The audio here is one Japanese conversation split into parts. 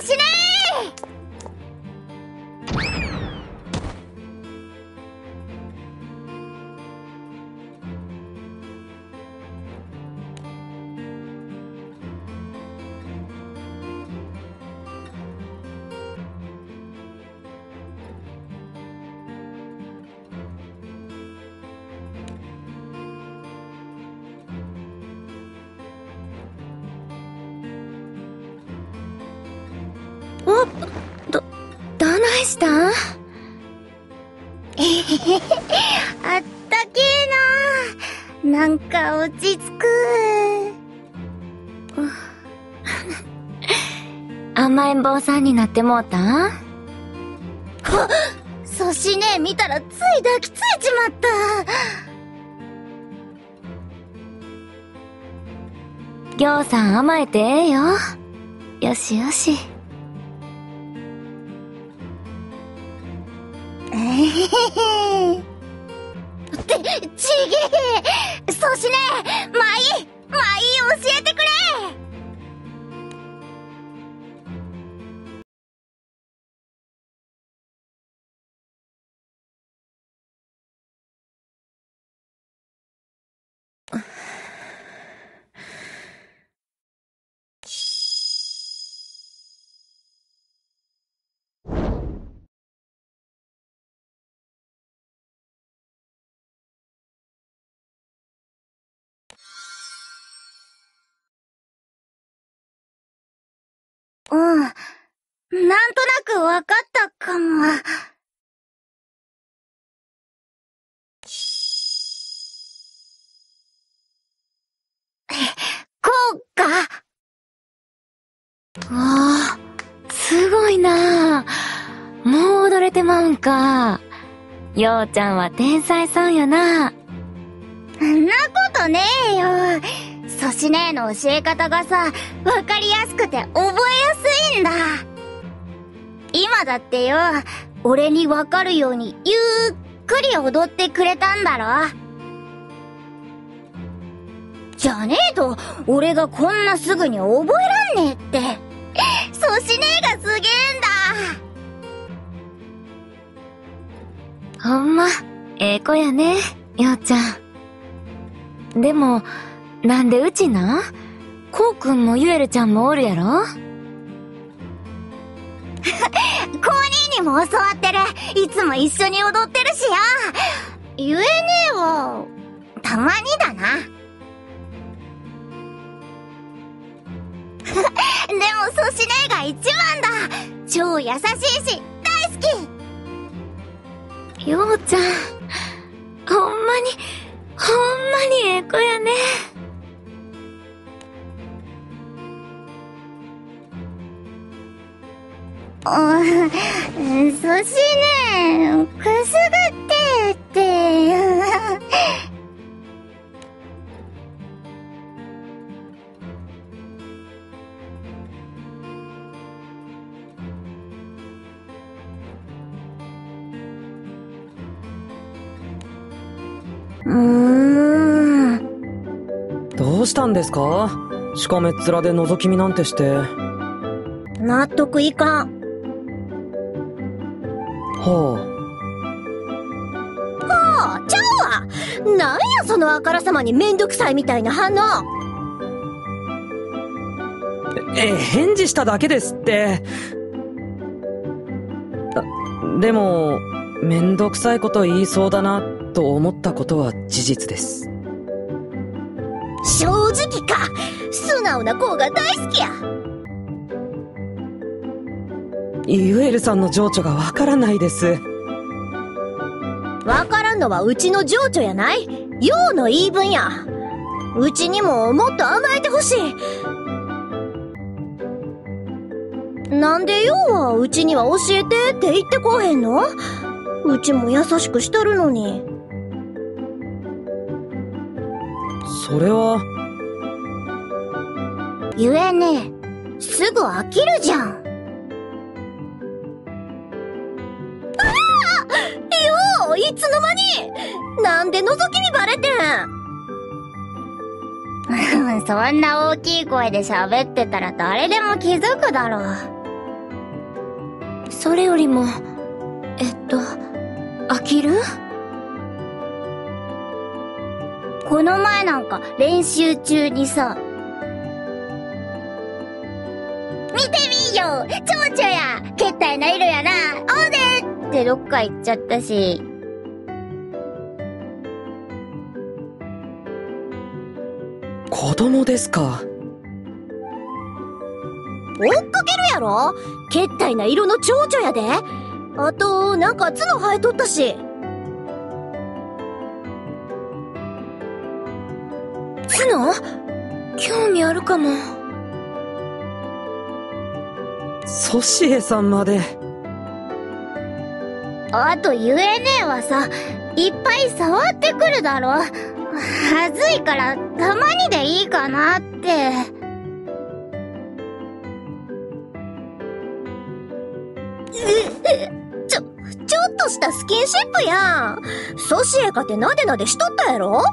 そうしねお、どないしたん？ あったけえな。なんか落ち着く。 甘えん坊さんになってもうたん？ はっ、そしね見たらつい抱きついちまった。 ぎょうさん甘えてええよ。よしよし。 ってちげえ。そうしねまあいい教えてくれ。なんとなくわかったかも。こうか。 わあ、すごいなあ。もう踊れてまうんか。ようちゃんは天才さんやな。 んなことねえよ。そしねえの教え方がさ、わかりやすくて覚えやすいんだ。今だってよ、俺にわかるようにゆっくり踊ってくれたんだろ。じゃねえと、俺がこんなすぐに覚えらんねえって。そしねえがすげえんだ。 ほんま、ええ子やね、ようちゃん。でも、なんでうちな？こうくんもゆえるちゃんもおるやろ？ コーニーにも教わってる。いつも一緒に踊ってるしよ。言えねえわ。たまにだな。でもそしねえが一番だ。超優しいし大好き。ようちゃん、ほんまにええ子やね。 そしねくすぐってってどうしたんですか？しかめっ面で覗き見なんてして。 納得いかん。 はあ、ちゃうわ。なんやそのあからさまにめんどくさいみたいな反応。 返事しただけですって。でもめんどくさいこと言いそうだなと思ったことは事実です。 正直か。素直な子が大好きや。 ユエルさんの情緒がわからないです。 わからんのはうちの情緒やない。ようの言い分や。うちにももっと甘えてほしい。なんでようはうちには教えてって言ってこうへんの？うちも優しくしたるのに。 それは言えねえ。すぐ飽きるじゃん。ああ！よう、いつの間に。なんで覗き見バレてん？そんな大きい声で喋ってたら誰でも気づくだろう。 それよりも、飽きる？ この前なんか練習中にさ、見てみーよ、蝶々や、けったいな色やな、おでってどっか行っちゃったし。 子供ですか。 追っかけるやろ。けったいな色の蝶々やで。あと、なんか角生えとったし。 角？興味あるかも。 ソシエさんまで。 あとゆえ姉はさ、いっぱい触ってくるだろ。はずいからたまにでいいかなって。 ちょっとしたスキンシップやん。ソシエかてなでなでしとったやろ。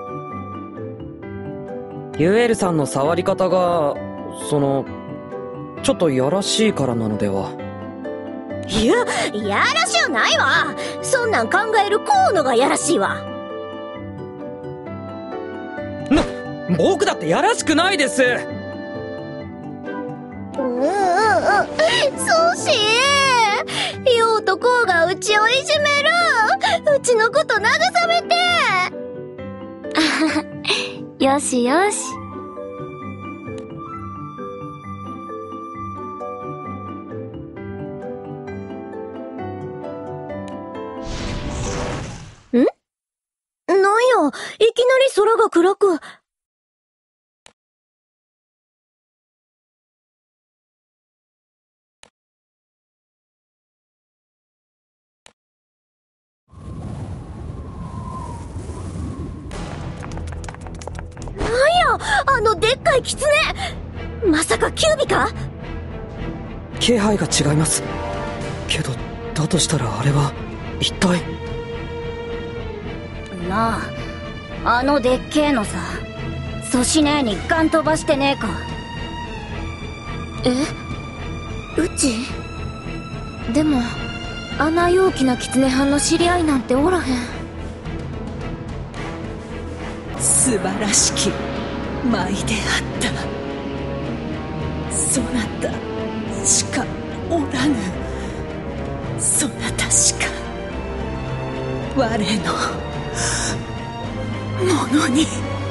ユエルさんの触り方が、ちょっとやらしいからなのでは。 いやらしゅうないわ。そんなん考える河野がやらしいわ。 僕だってやらしくないです。 ソシエ、ようとこうがうちをいじめる。うちのこと慰めて。 よしよし。 なんや、いきなり空が暗く。あのでっかいキツネ、まさかキュービか？ 気配が違います。けど、だとしたらあれは、一体。 なあ、あのでっけえのさ、ソシ姉にガン飛ばしてねえか？ うち？でも、あんな陽気な狐藩の知り合いなんておらへん。 素晴らしき舞であった。そなたしかおらぬ。そなたしか我のものに。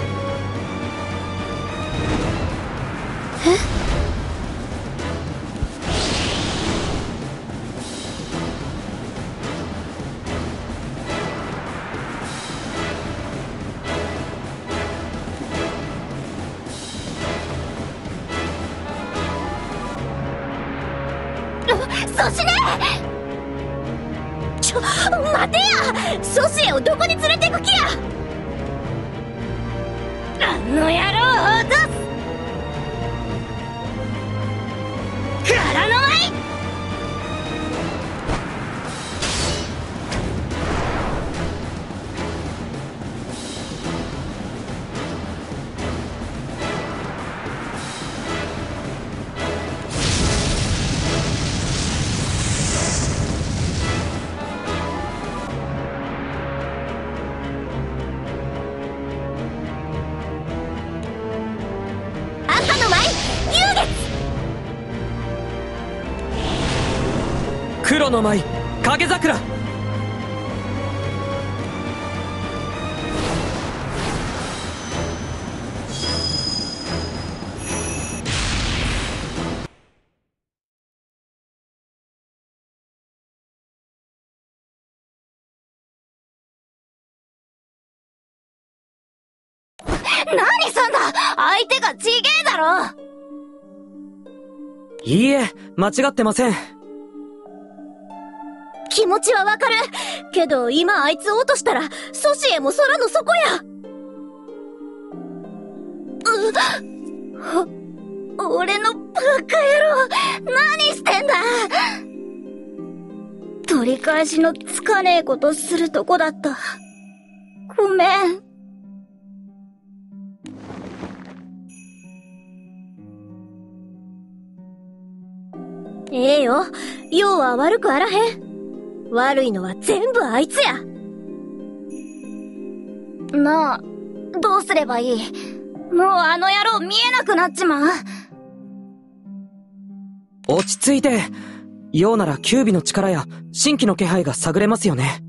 ソシ姉！ 待てや！ソシエをどこに連れてく気や！ あの野郎を落とす！空の舞！ 赤の舞、幽月！ 黒の舞、影桜。 何すんだ！相手がちげえだろ！ いいえ、間違ってません。 気持ちはわかる。けど今あいつを落としたら、ソシエも空の底や。俺のバカ野郎、何してんだ！ 取り返しのつかねえことするとこだった。ごめん。 ええよ。要は悪くあらへん。悪いのは全部あいつや。 なあ、どうすればいい？もうあの野郎見えなくなっちまう。 落ち着いて。ようなら九尾の力や新規の気配が探れますよね。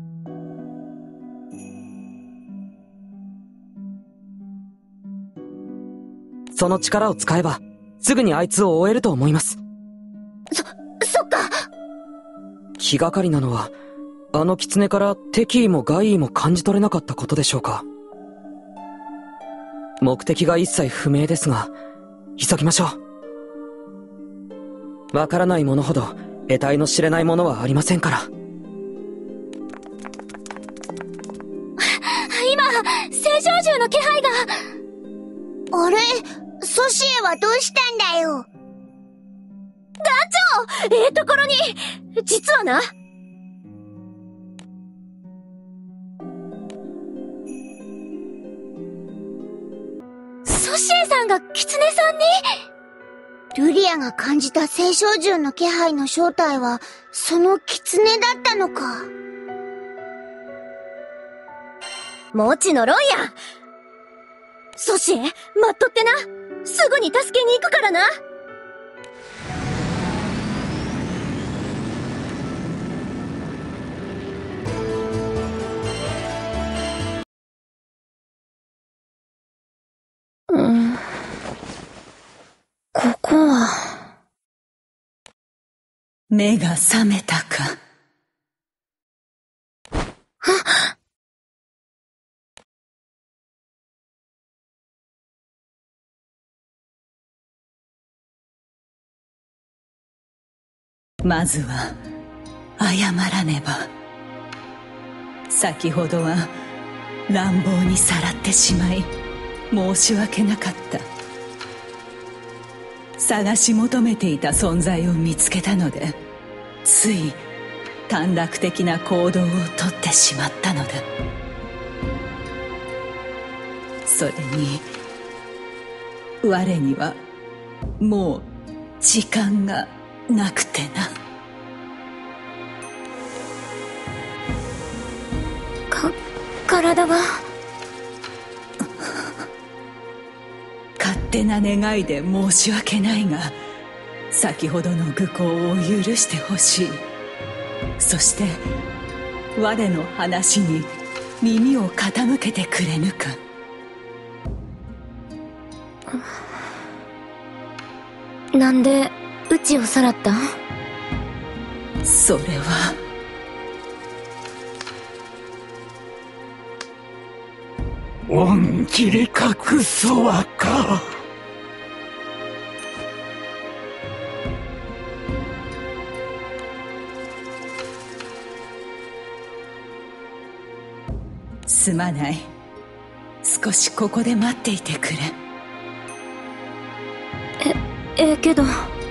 その力を使えばすぐにあいつを追えると思います。 そっか。 気がかりなのはあの狐から敵意も害意も感じ取れなかったことでしょうか。目的が一切不明ですが、急ぎましょう。わからないものほど得体の知れないものはありませんから。 今、青少獣の気配が。あれ、ソシエはどうしたんだよ。 団長、ええところに。実はな。 ソシエさんが狐さんに？ルリアが感じた青少獣の気配の正体は、その狐だったのか。 もちのろんや。ソシエ、待っとってな。すぐに助けに行くからな。 ここは。 目が覚めたか。まずは謝らねば。先ほどは乱暴にさらってしまい申し訳なかった。探し求めていた存在を見つけたので、つい短絡的な行動をとってしまったのだ。それに我にはもう時間がなくてな。 体が。 勝手な願いで申し訳ないが、先ほどの愚行を許してほしい。そして我の話に耳を傾けてくれぬか。 なんでうちをさらった？ それは恩切り隠そわか。 すまない。少しここで待っていてくれ。 けど。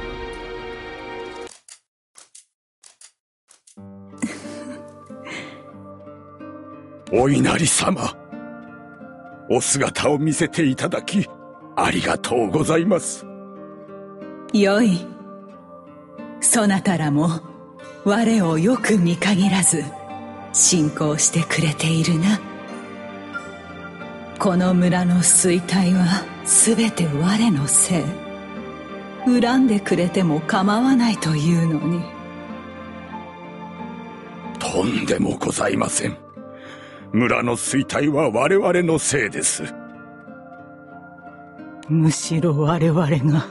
お稲荷様、お姿を見せていただきありがとうございます。 よい。そなたらも我をよく見限らず信仰してくれているな。この村の衰退は全て我のせい。恨んでくれても構わないというのに。 とんでもございません。村の衰退は我々のせいです。 むしろ我々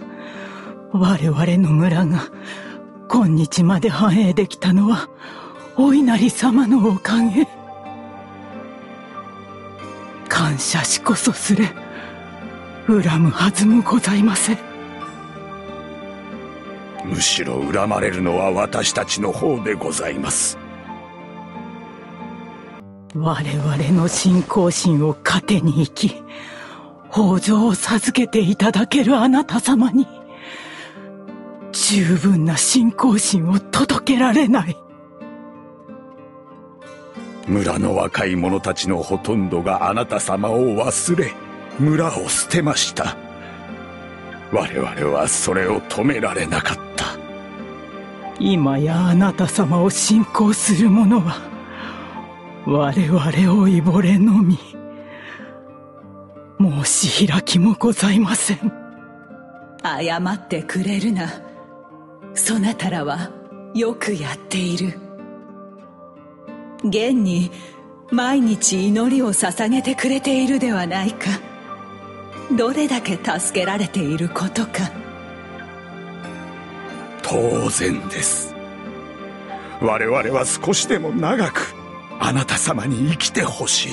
の村が今日まで繁栄できたのはお稲荷様のおかげ。感謝しこそすれ、恨むはずもございません。 むしろ恨まれるのは私たちの方でございます。 我々の信仰心を糧に生き、豊穣を授けていただけるあなた様に十分な信仰心を届けられない。 村の若い者たちのほとんどがあなた様を忘れ、村を捨てました。我々はそれを止められなかった。 今やあなた様を信仰する者は我々老いぼれのみ。申し開きもございません。 謝ってくれるな。そなたらはよくやっている。現に毎日祈りを捧げてくれているではないか。どれだけ助けられていることか。 当然です。我々は少しでも長くあなた様に生きてほしい。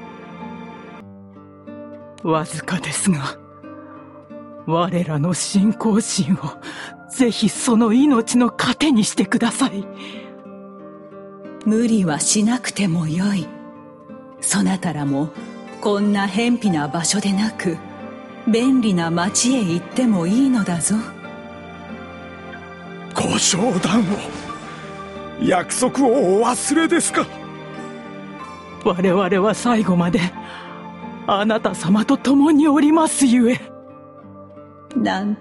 わずかですが、我らの信仰心をぜひその命の糧にしてください。 無理はしなくてもよい。そなたらもこんな偏僻な場所でなく便利な町へ行ってもいいのだぞ。 ご冗談を。約束をお忘れですか。 我々は最後まであなた様と共におりますゆえ。 なん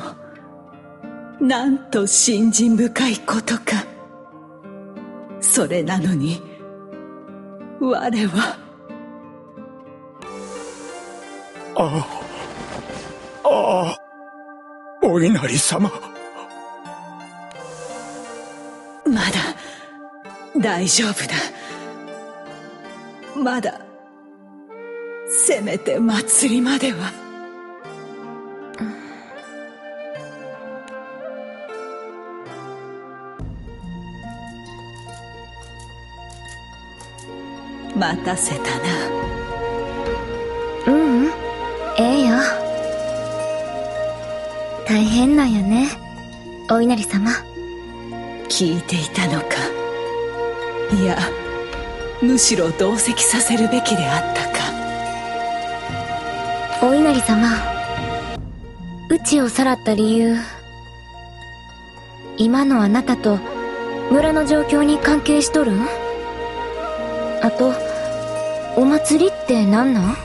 と信心深いことか。それなのに我は。 ああ、お稲荷様。 まだ大丈夫だ。まだせめて祭りまでは。待たせたな。 ううん、ええよ。大変なんやね、お稲荷様。 聞いていたのか。いや、むしろ同席させるべきであったか。 お稲荷様、うちをさらった理由、今のあなたと村の状況に関係しとるん？あと、お祭りって何なん？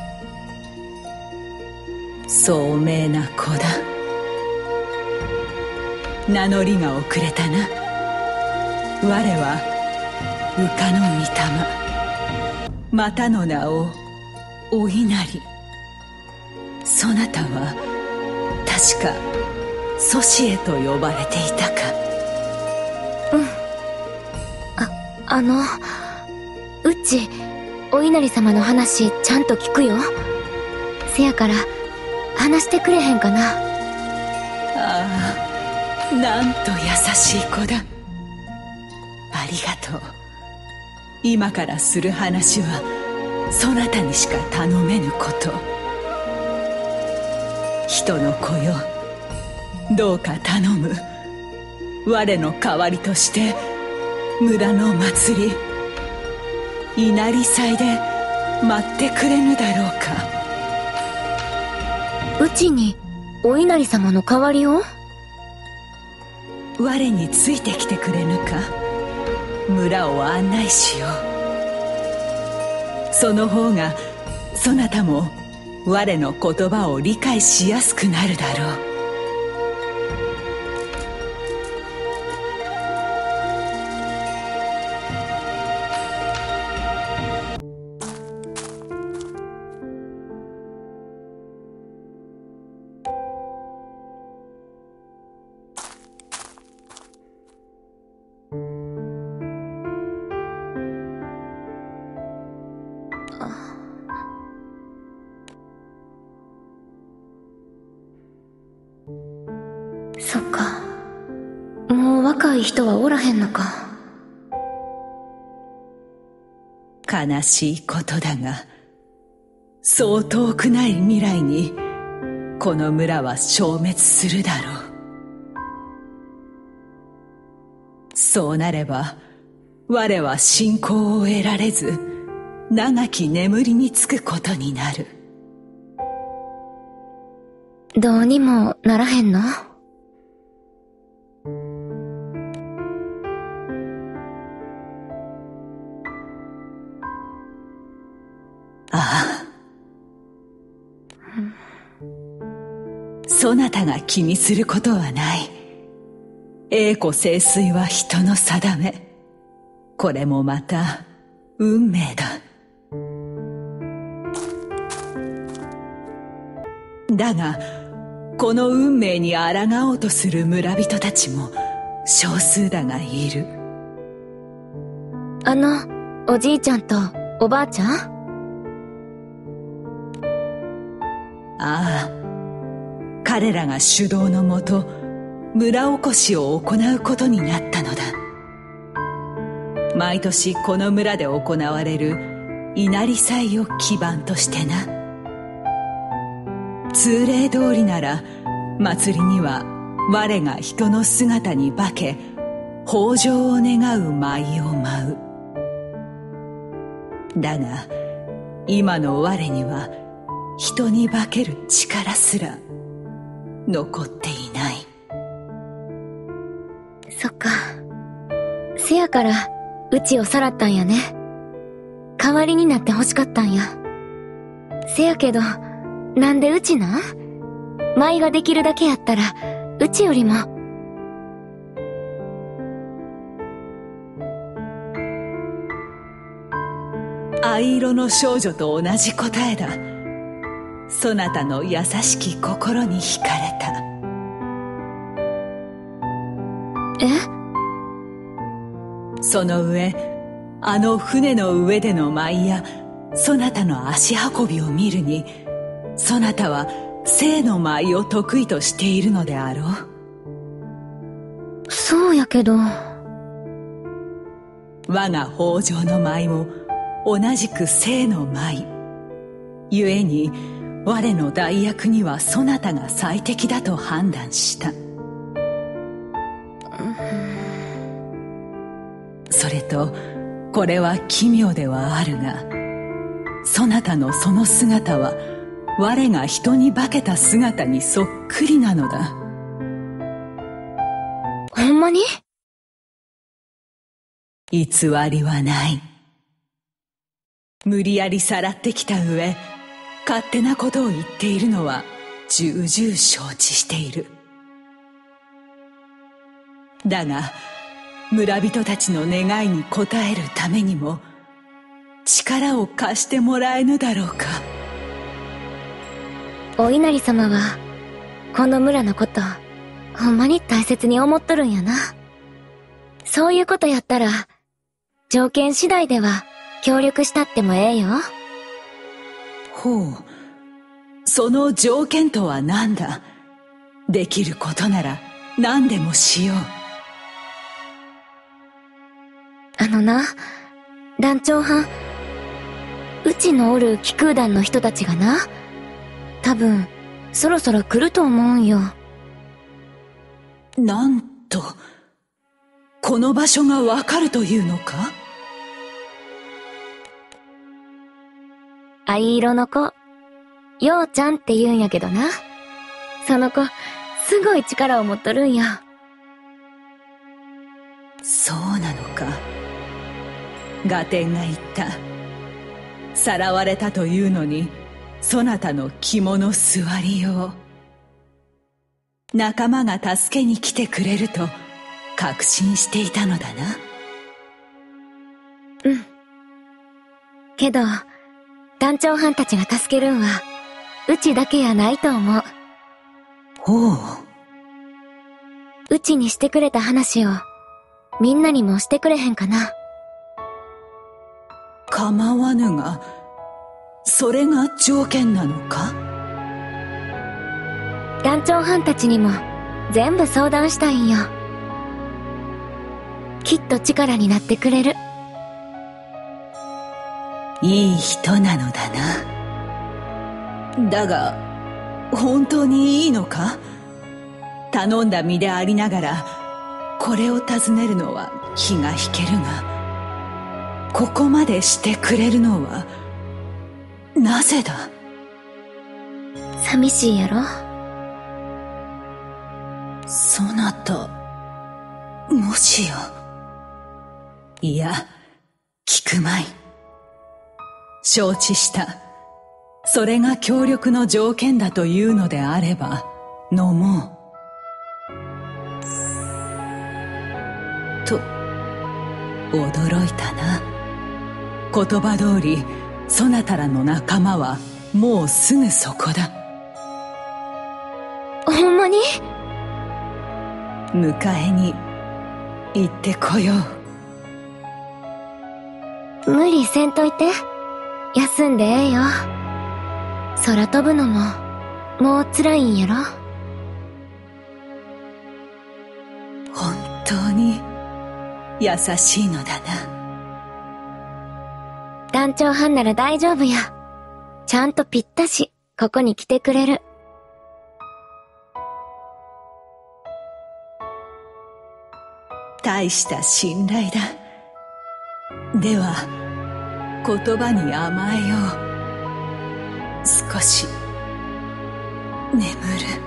聡明な子だ。名乗りが遅れたな。我は羽化の御霊、またの名をお稲荷。そなたは確か祖師へと呼ばれていたか。 うちお稲荷様の話ちゃんと聞くよ。せやから話してくれへんかな。 ああ、なんと優しい子だ。ありがとう。今からする話はそなたにしか頼めぬこと。人の子よ、どうか頼む。我の代わりとして村の祭り、稲荷祭で待ってくれぬだろうか。 うちにお稲荷様の代わりを？ 我についてきてくれぬか。村を案内しよう。その方がそなたも我の言葉を理解しやすくなるだろう。 そっか。もう若い人はおらへんのか。 悲しいことだが、そう遠くない未来にこの村は消滅するだろう。そうなれば我は信仰を得られず、長き眠りにつくことになる。 どうにもならへんの？ ああ。そなたが気にすることはない。 栄枯盛衰は人の定め。これもまた運命だ。だがこの運命に抗おうとする村人たちも少数だがいる。 おじいちゃんとおばあちゃん？ ああ、彼らが主導のもと村おこしを行うことになったのだ。毎年この村で行われる稲荷祭を基盤としてな。通例通りなら祭りには我が人の姿に化け豊穣を願う舞を舞う。だが今の我には人に化ける力すら残っていない。 そっか。せやからうちをさらったんやね。代わりになって欲しかったんや。せやけどなんでうちな？舞ができるだけやったらうちよりも。 藍色の少女と同じ答えだ。そなたの優しき心に惹かれた。その上、あの船の上での舞やそなたの足運びを見るに、そなたは性の舞を得意としているのであろう。 そうやけど。 我が豊穣の舞も同じく性の舞。故に我の代役にはそなたが最適だと判断した。それとこれは奇妙ではあるが、そなたのその姿は我が人に化けた姿にそっくりなのだ。 ほんまに？ 偽りはない。無理やりさらってきた上、勝手なことを言っているのは重々承知している。だが村人たちの願いに応えるためにも力を貸してもらえぬだろうか。 お稲荷様はこの村のことほんまに大切に思っとるんやな。そういうことやったら条件次第では協力したってもええよ。 ほう、その条件とは何だ。できることなら何でもしよう。 団長はん、うちのおる気空団の人たちがな、多分そろそろ来ると思うんよ。 なんと、この場所がわかるというのか？ 藍色の子、ようちゃんって言うんやけどな。その子、すごい力を持っとるんや。 そうなのか。ガテンが言った。さらわれたというのに、そなたの肝の据わりよう。仲間が助けに来てくれると確信していたのだな。 うん。けど、団長はんたちが助けるんは、うちだけやないと思う。 ほう。 うちにしてくれた話を、みんなにもしてくれへんかな。 構わぬが、それが条件なのか？ 団長はんたちにも全部相談したいんよ。きっと力になってくれる。 いい人なのだな。だが、本当にいいのか？頼んだ身でありながら、これを尋ねるのは気が引けるが、ここまでしてくれるのは、なぜだ？ 寂しいやろ？ そなた、もしや。いや、聞くまい。承知した。それが協力の条件だというのであれば、飲もう。 と驚いたな。言葉通りそなたらの仲間はもうすぐそこだ。 ほんまに？ 迎えに行ってこよう。 無理せんといて。休んでええよ。空飛ぶのももう辛いんやろ。 本当に優しいのだな。 団長班なら大丈夫や。ちゃんとぴったしここに来てくれる。 大した信頼だ。では言葉に甘えよう。少し眠る。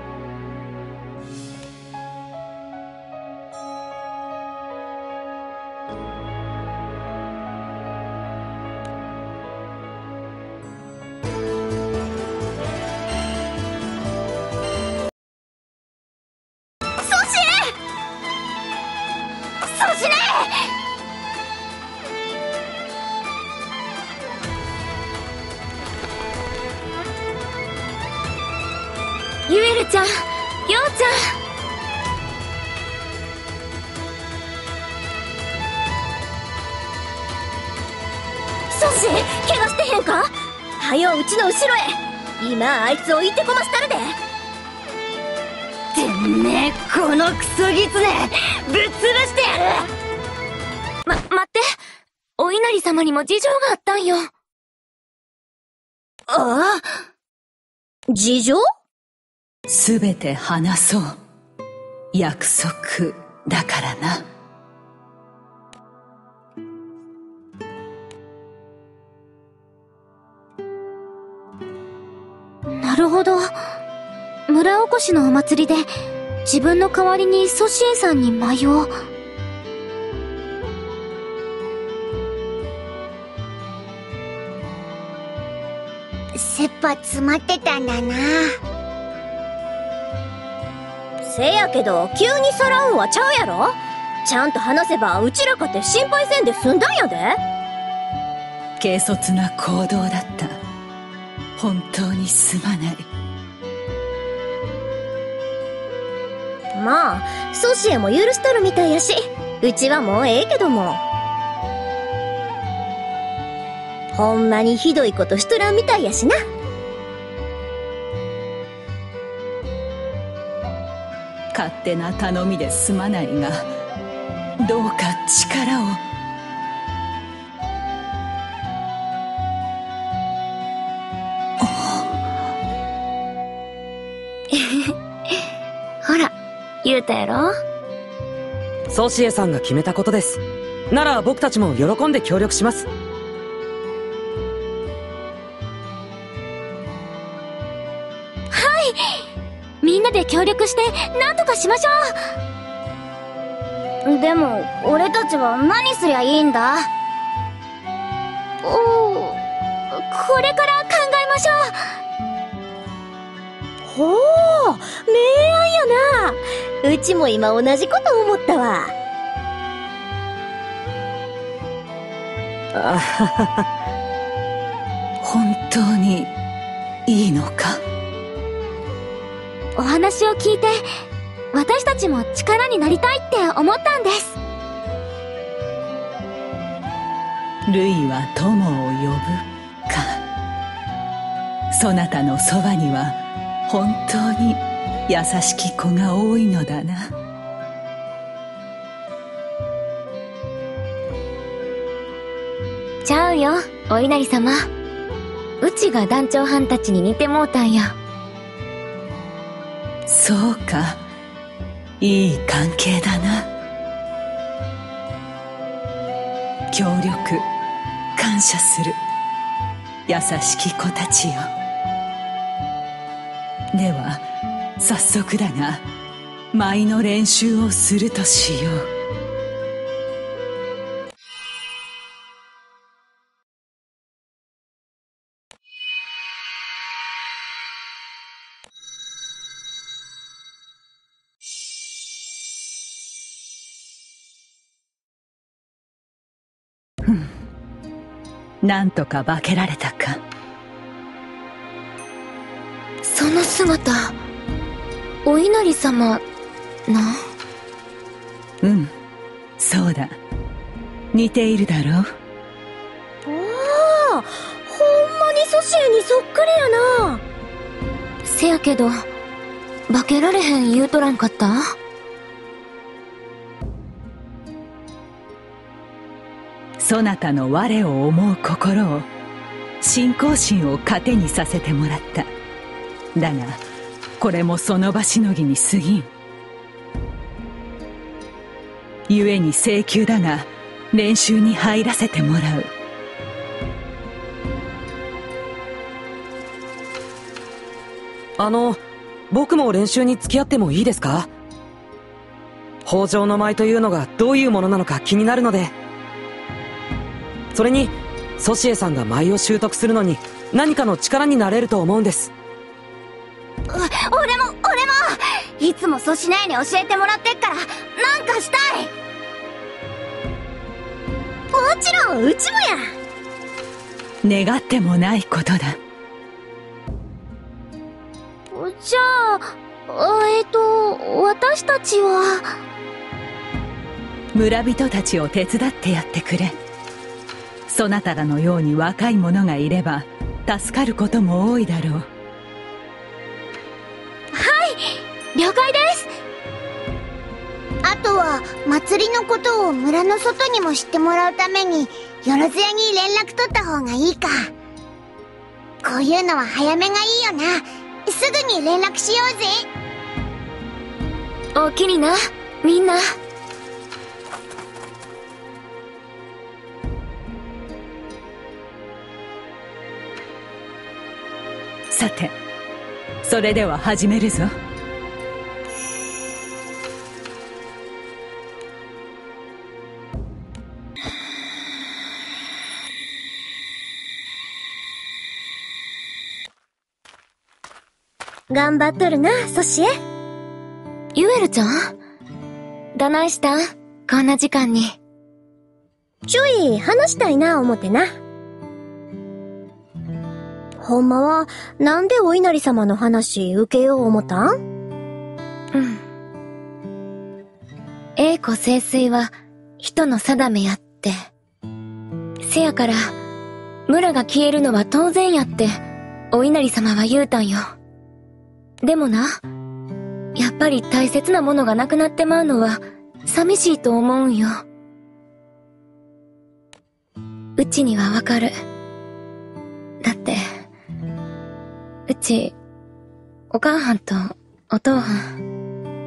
ゆえるちゃん、ようちゃソシ、怪我してへんか？はようちの後ろへ。今あいつを置いてこましたるで。 てめえ、このクソギツネ、ぶっ潰してやる。 待って。お稲荷様にも事情があったんよ。 ああ、事情？ すべて話そう。約束だからな。 なるほど。村おこしのお祭りで自分の代わりにソシエさんに舞を。 切羽詰まってたんだな。 せやけど急にさらうんはちゃうやろ。ちゃんと話せばうちらかて心配せんで済んだんやで。 軽率な行動だった。本当にすまない。 まあソシエも許しとるみたいやし、うちはもうええけども。ほんまにひどいことしとらんみたいやしな。 勝手な頼みですまないが、どうか力を。 ほら、言うたやろ。 ソシエさんが決めたことです。なら僕たちも喜んで協力します。 みんなで協力して何とかしましょう。でも俺たちは何すりゃいいんだ？ これから考えましょう。ほう、明暗やな。うちも今同じこと思ったわ。 あはは。 本当にいいのか？ お話を聞いて私たちも力になりたいって思ったんです。 ルイは友を呼ぶか。そなたのそばには本当に優しき子が多いのだな。 ちゃうよ、お稲荷様。うちが団長はんたちに似てもうたんや。 そうか、いい関係だな。協力感謝する、優しき子たちよ。では早速だが舞の練習をするとしよう。 なんとか化けられたか。 その姿、お稲荷様、な。 うん、そうだ。似ているだろう。 ああ、ほんまにソシエにそっくりやな。 せやけど、化けられへん言うとらんかった？ そなたの我を思う心を、信仰心を糧にさせてもらった。だが、これもその場しのぎに過ぎん。故に請求だが、練習に入らせてもらう。 僕も練習に付き合ってもいいですか？北条の舞というのがどういうものなのか気になるので。それに、ソシエさんが舞を習得するのに何かの力になれると思うんです。 俺もいつもソシ姉に教えてもらってっからなんかしたい。 もちろんうちもや。 願ってもないことだ。 じゃあ、私たちは。 村人たちを手伝ってやってくれ。そなたらのように若い者がいれば助かることも多いだろう。 了解です。 あとは祭りのことを村の外にも知ってもらうためによろずやに連絡取った方がいいか。こういうのは早めがいいよな。すぐに連絡しようぜ。 おおきにな、みんな。 さて、それでは始めるぞ。 頑張っとるな、ソシエ。 ユエルちゃん？どないしたん？こんな時間に。 ちょい話したいな思ってな。ほんまは、なんでお稲荷様の話受けよう思ったん？ 栄枯盛衰は人の定めやって。せやから、村が消えるのは当然やって、お稲荷様は言うたんよ。でもな、やっぱり大切なものがなくなってまうのは、寂しいと思うんよ。うちにはわかる。だって、うち、お母はんとお父はん。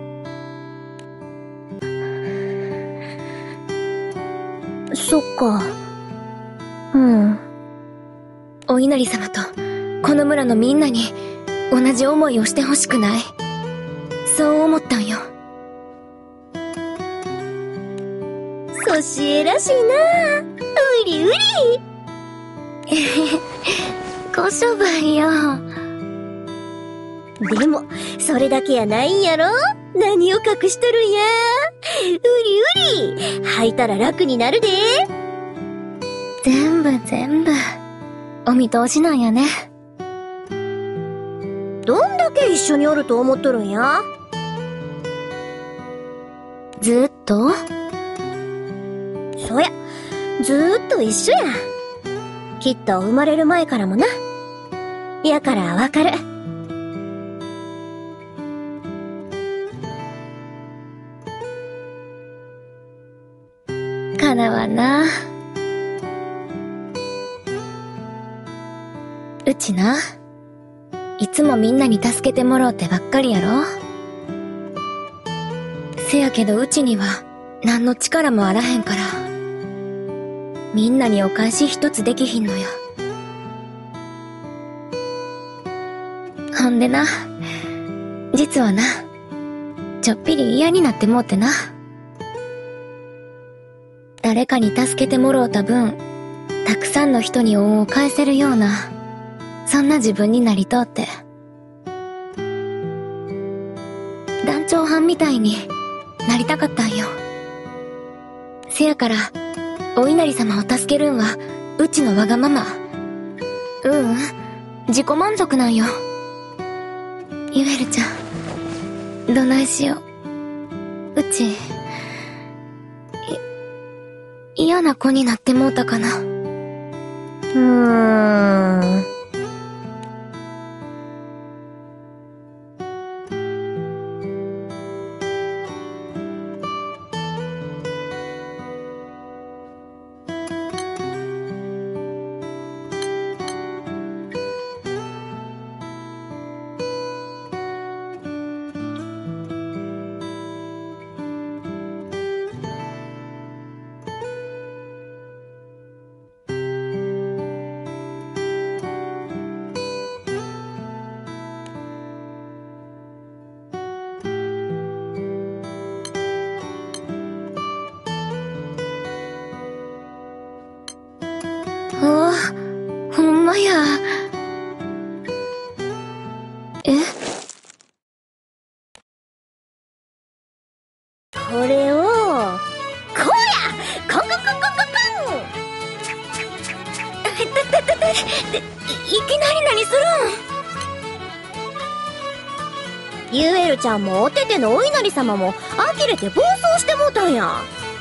そっか。うん。 お稲荷様と、この村のみんなに、同じ思いをしてほしくない。そう思ったんよ。 ソシエらしいな。うりうり。 ご商売よ。 でも、それだけやないんやろ？何を隠しとるんや。うりうり。履いたら楽になるで。 全部、お見通しなんやね。 どんだけ一緒におると思っとるんや？ ずーっと？ そや、ずーっと一緒や。きっと生まれる前からもな。やからわかる。 かなわな。うちな、いつもみんなに助けてもろうてばっかりやろ。せやけどうちには何の力もあらへんから、みんなにお返し一つできひんのよ。ほんでな、実はな、ちょっぴり嫌になってもうてな。誰かに助けてもろうた分、たくさんの人に恩を返せるような、そんな自分になりとうって。団長班みたいになりたかったんよ。せやから、お稲荷様を助けるんはうちのわがまま。自己満足なんよ。ユエルちゃん、どないしよう。うち、嫌な子になってもうたかな。ほんまや。 これを、こうや！コンコンコンコンコンコン！いきなり何するん？ユエルちゃんもおててのお稲荷様も呆れて暴走してもうたんや。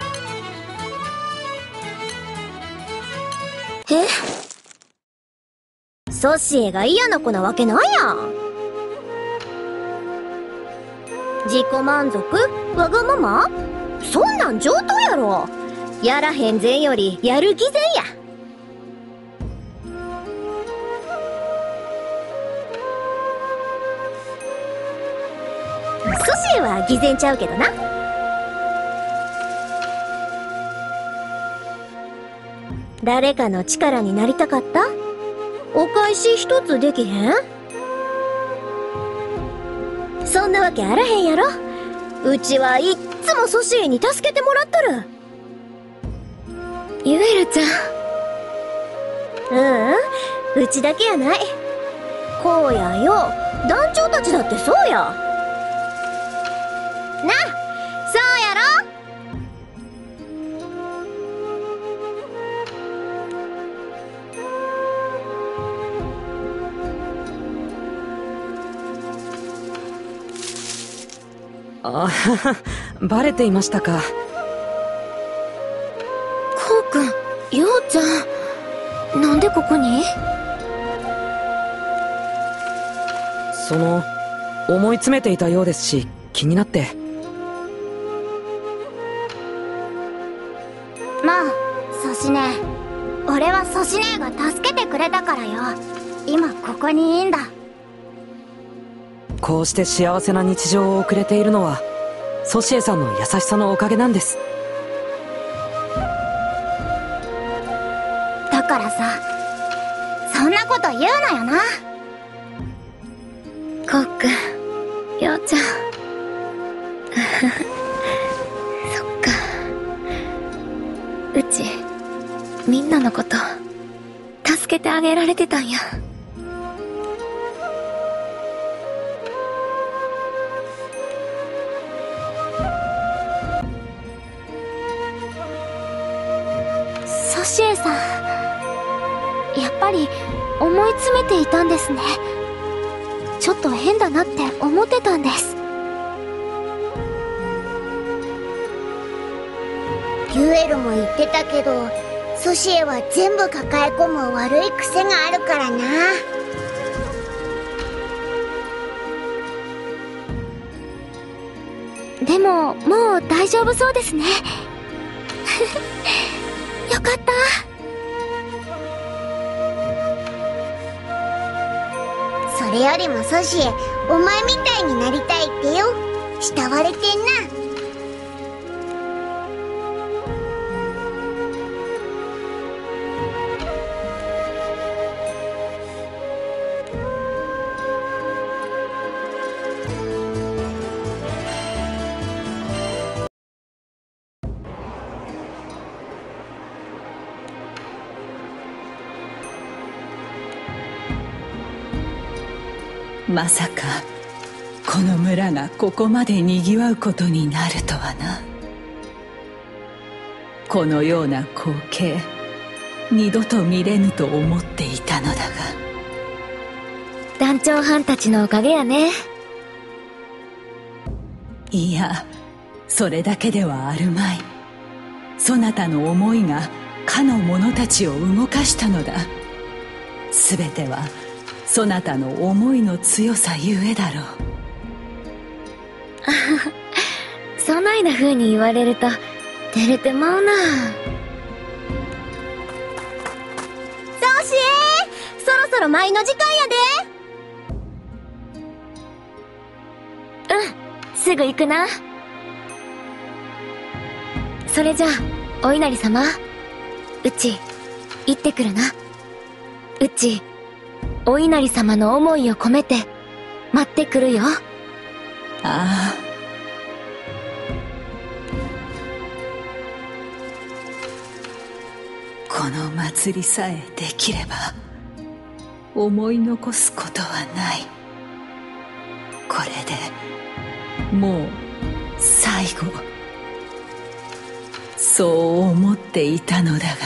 ソシエが嫌な子なわけないやん。自己満足？わがまま？そんなん上等やろ。やらへんぜんよりやる偽善や。ソシエは偽善ちゃうけどな。誰かの力になりたかった？お返し一つできへん？そんなわけあらへんやろ。うちはいっつもソシエに助けてもらっとる。 ユエルちゃん。うちだけやない。こうやよ、団長たちだってそうや。な、そうやろ？ あはは、バレていましたか。 コウ君、ヨウちゃん、なんでここに？ 思い詰めていたようですし、気になって。 まあ、ソシネ。俺はソシネが助けてくれたからよ。今ここにいいんだ。 こうして幸せな日常を送れているのは、ソシエさんの優しさのおかげなんです。 だからさ、そんなこと言うなよな。 コウ君、ヨウちゃん。そっか。うち、みんなのこと、助けてあげられてたんや。 ソシエさん、やっぱり思い詰めていたんですね。ちょっと変だなって思ってたんです。 ユエルも言ってたけど、ソシエは全部抱え込む悪い癖があるからな。 でも、もう大丈夫そうですね。よかった。 それよりもソシエ、お前みたいになりたいってよ。慕われてんな。 まさかこの村がここまでにぎわうことになるとはな。このような光景二度と見れぬと思っていたのだが。 団長はんたちのおかげやね。 いや、それだけではあるまい。そなたの思いがかの者たちを動かしたのだ。すべてはそなたの思いの強さゆえだろう。 そないな風に言われると照れてまうな。 ソシエ、そろそろ舞の時間やで。 すぐ行くな。それじゃあ、お稲荷様、うち行ってくるな。うちお稲荷様の思いを込めて待ってくるよ。 ああ、この祭りさえできれば思い残すことはない。これでもう最後、そう思っていたのだがな。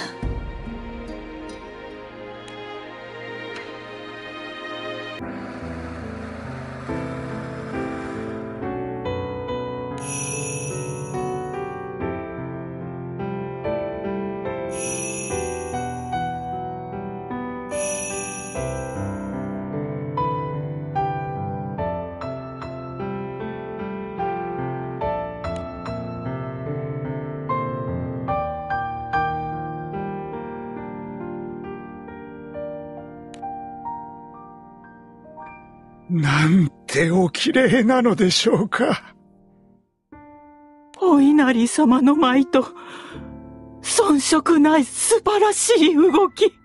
なんてお綺麗なのでしょうか。 お稲荷様の舞と遜色ない素晴らしい動き。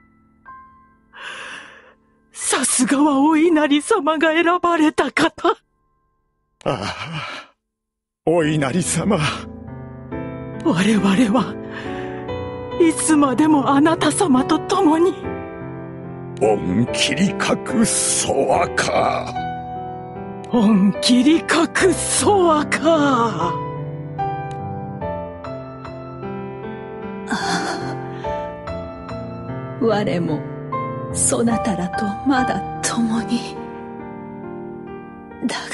さすがはお稲荷様が選ばれた方。 ああ、お稲荷様。 我々はいつまでもあなた様と共に。 恩切り隠そわか。 恩切り隠そわか。 我もそなたらとまだ共に。だが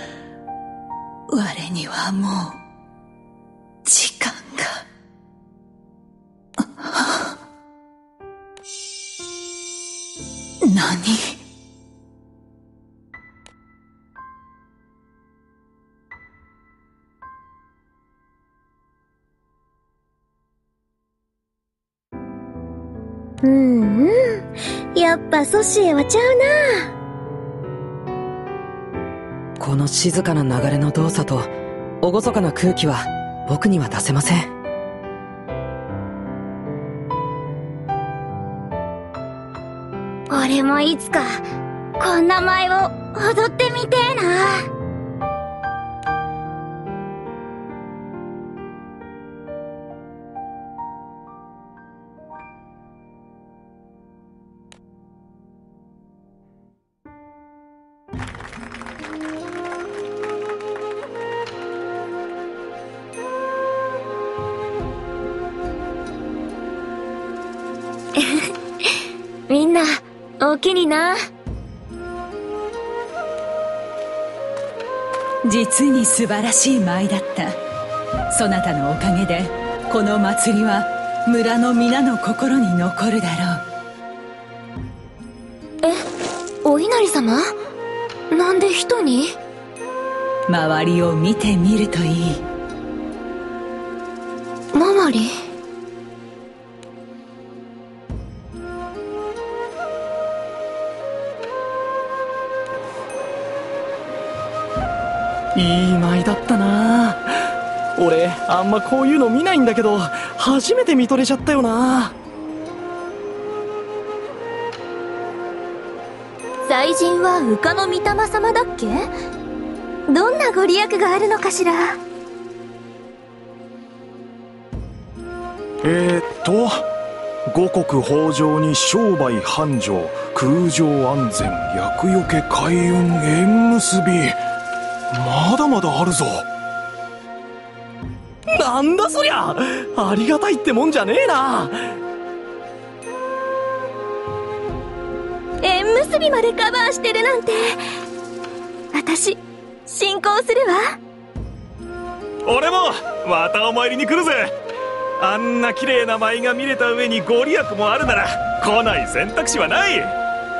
我にはもう時間が。何？ やっぱソシエはちゃうな。 この静かな流れの動作と厳かな空気は僕には出せません。 俺もいつかこんな舞を踊ってみてえな。 みんなおおきにな。 実に素晴らしい舞だった。そなたのおかげでこの祭りは村の皆の心に残るだろう。 お稲荷様、なんで人に？ 周りを見てみるといい。 周り？ いい舞だったな。俺あんまこういうの見ないんだけど初めて見とれちゃったよな。 祭神は羽化の御霊様だっけ？どんなご利益があるのかしら。 五穀豊穣に商売繁盛、空上安全、厄除け開運縁結び。まだまだあるぞ。 なんだそりゃ、ありがたいってもんじゃねえな。 結びまでカバーしてるなんて。私、進行するわ。 俺もまたお参りに来るぜ。あんな綺麗な舞が見れた上にご利益もあるなら来ない選択肢はない。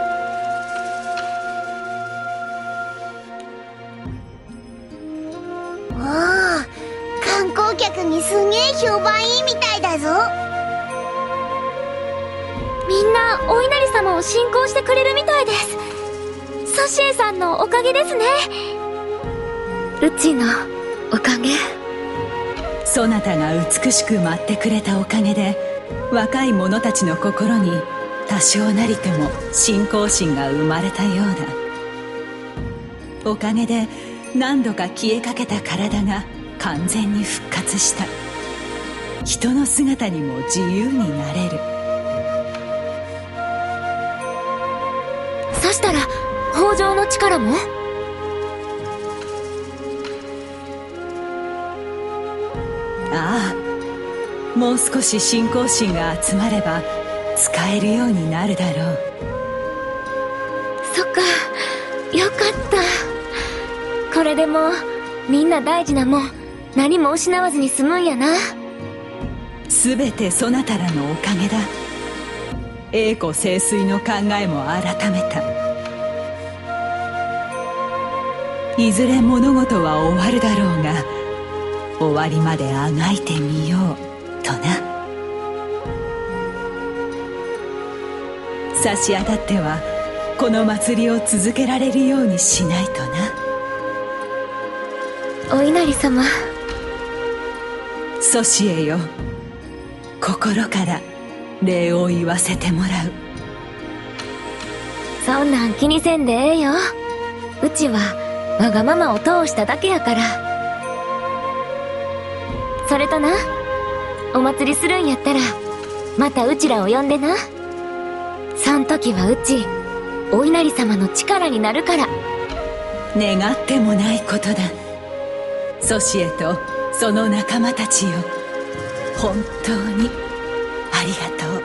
おお、観光客にすげえ評判いいみたいだぞ。 みんなお稲荷様を信仰してくれるみたいです。ソシエさんのおかげですね。うちのおかげ。 そなたが美しく舞ってくれたおかげで、若い者たちの心に多少なりとも信仰心が生まれたようだ。おかげで何度か消えかけた体が完全に復活した。人の姿にも自由になれる。 そしたら北条の力も？ ああ、もう少し信仰心が集まれば使えるようになるだろう。 そっか、よかった。これでもうみんな大事なもん何も失わずに済むんやな。 全てそなたらのおかげだ。栄枯盛衰の考えも改めた。いずれ物事は終わるだろうが、終わりまであがいてみようとな。差し当たってはこの祭りを続けられるようにしないとな。 お稲荷様。 ソシエよ、心から礼を言わせてもらう。 そんなん気にせんでええよ。うちはわがままを通しただけやから。それとな、お祭りするんやったらまたうちらを呼んでな。そん時はうちお稲荷様の力になるから。 願ってもないことだ。ソシエとその仲間たちよ、本当にありがとう。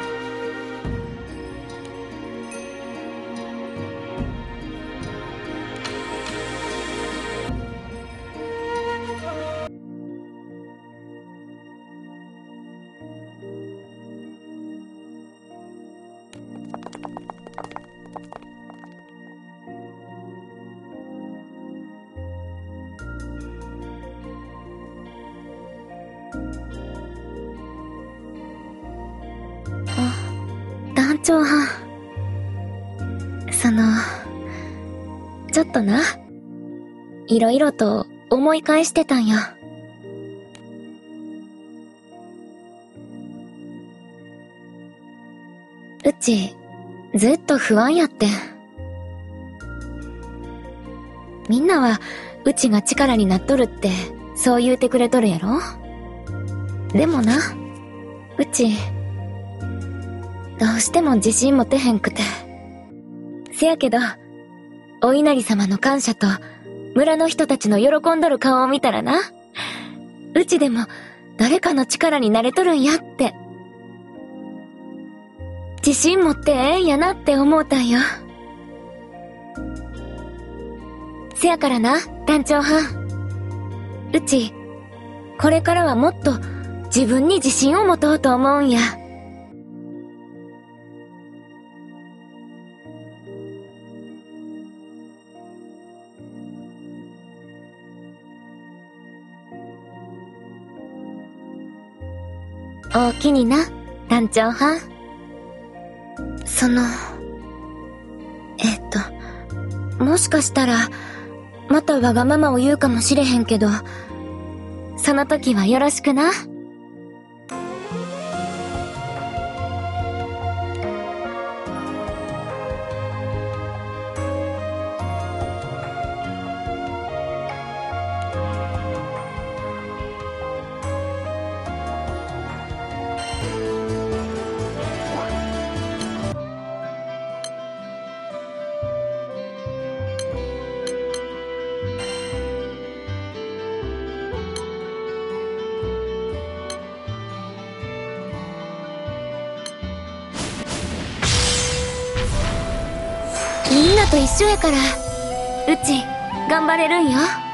団長はん。ちょっとな、いろいろと思い返してたんや。うち、ずっと不安やってん。みんなは、うちが力になっとるって、そう言うてくれとるやろ？でもな、うち、どうしても自信持てへんくて。せやけど、お稲荷様の感謝と、村の人たちの喜んどる顔を見たらな、うちでも誰かの力になれとるんやって。自信持ってええんやなって思うたんよ。せやからな、団長はん。うち、これからはもっと自分に自信を持とうと思うんや。おおきにな、団長はん。もしかしたら、またわがままを言うかもしれへんけど、その時はよろしくな。 みんなと一緒やから、うち、頑張れるんよ。